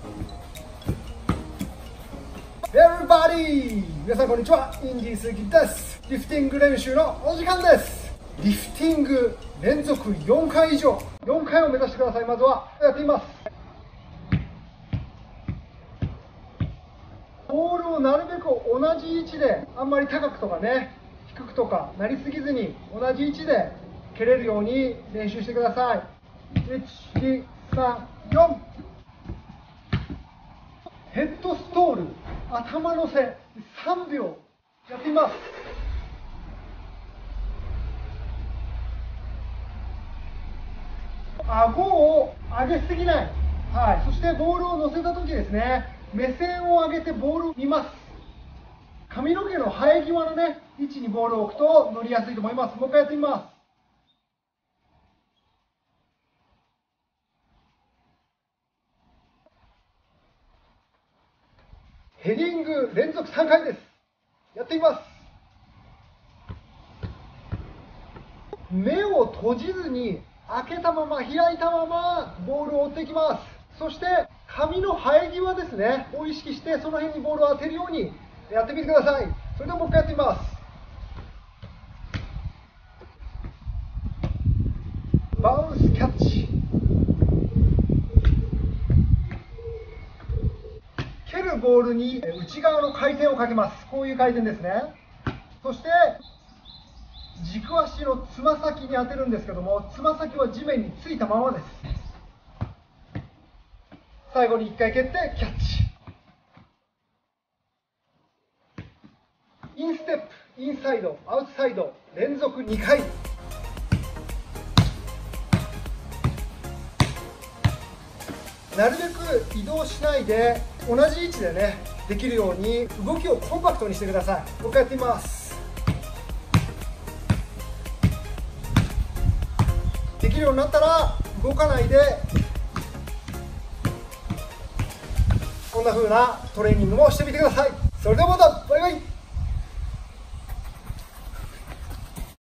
Everybody! 皆さんこんにちは、インディー鈴木です。リフティング練習のお時間です。リフティング連続4回以上、4回を目指してください。まずはやってみます。ボールをなるべく同じ位置で、あんまり高くとかね、低くとかなりすぎずに同じ位置で蹴れるように練習してください。1、2、3、4。ヘッドストール、頭乗せ3秒やってみます。顎を上げすぎない、はい、そしてボールを乗せた時ですね、目線を上げてボールを見ます。髪の毛の生え際のね位置にボールを置くと乗りやすいと思います。もう一回やってみます。ヘディング連続3回です。やってみます。目を閉じずに開けたまま開いたままボールを追っていきます。そして髪の生え際ですねを意識して、その辺にボールを当てるようにやってみてください。それではもう一回やってみます。バウンスキャッチ、蹴るボールに内側の回転をかけます。こういう回転ですね。そして軸足のつま先に当てるんですけども、つま先は地面についたままです。最後に1回蹴ってキャッチ。インステップ、インサイド、アウトサイド連続2回。なるべく移動しないで同じ位置でねできるように動きをコンパクトにしてください。もう一回やってみます。できるようになったら動かないでこんな風なトレーニングもしてみてください。それではまた、バイバイ。